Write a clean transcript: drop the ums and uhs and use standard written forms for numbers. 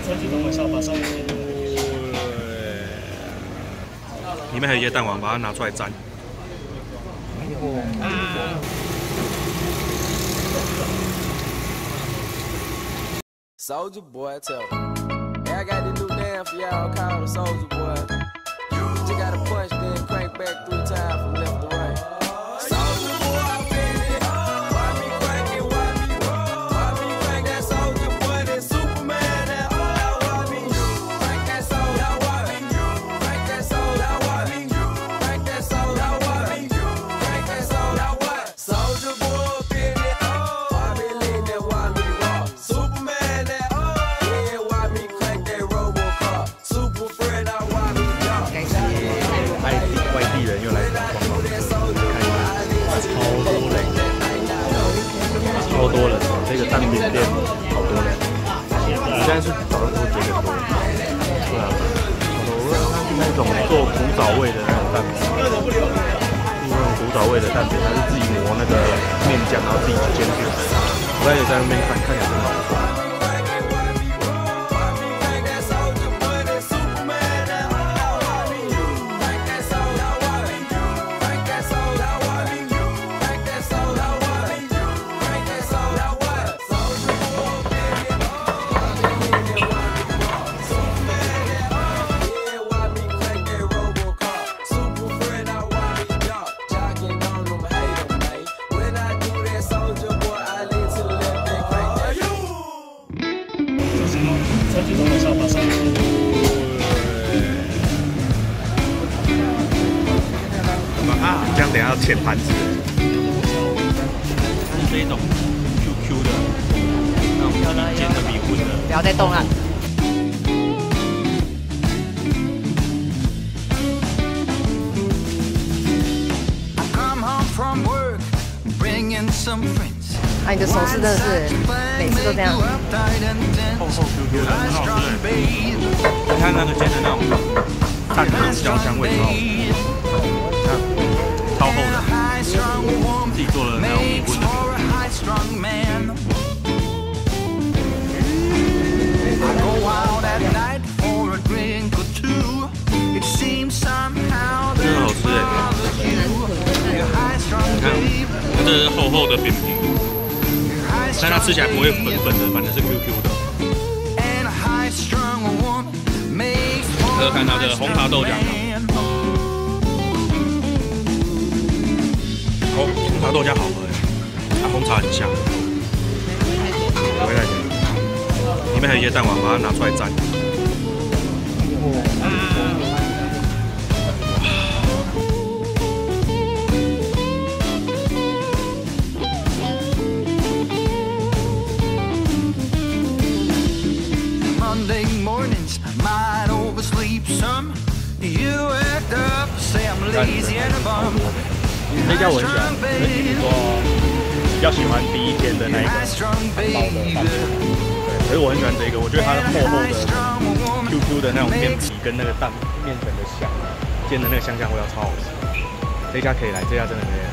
传进等我一下，把上面里面还有一些蛋黄，把它拿出来沾。 Soldier boy, tell me. Hey, I got this new dance for y'all called the Soldier Boy. Just gotta punch, then crank back 3 times from left to right. Soldier boy, baby, why me crank it, why me roll? Why me crank that Soldier Boy, that Superman, that why me crank that Soldier, why me crank that Soldier, why me crank that Soldier, why me crank that Soldier, what? Soldier boy, baby, why me lean that, why me roll? Superman. 外地人又来观光，看一下，超多人，这个蛋饼店好多人。我现在是早上都觉得多，对啊，那种做古早味的那种蛋饼，那种古早味的蛋饼，它是自己磨那个面浆，然后自己去煎制。我刚才也在那边看起来真的好不错。 传进等我一下，把上面这样等下要切盘子。它是这种 QQ 的，那种煎的米混的。 不要再动了。 啊，你的手势真的是每次都这样。 厚厚 QQ 的，很好吃。你看那个煎的那种蛋的香味超好吃，看超厚的，自己做的那种米混的。真的好吃哎！你看，它这是厚厚的扁皮。 但它吃起来不会粉粉的，反正是 QQ 的。喝看它的红茶豆浆，红茶豆浆好喝哎，它红茶很香。回来点，里面还有一些蛋黄，把它拿出来沾。 Monday mornings, I might oversleep some. You act up, say I'm lazy and a bum. 这家我很喜欢，说比较喜欢第一天的那一个薄的蛋饼，对，可是我很喜欢这个，我觉得它的厚厚的 QQ 的那种面皮跟那个蛋面粉的香，煎的那个香味要超好吃。这家可以来，这家真的可以来。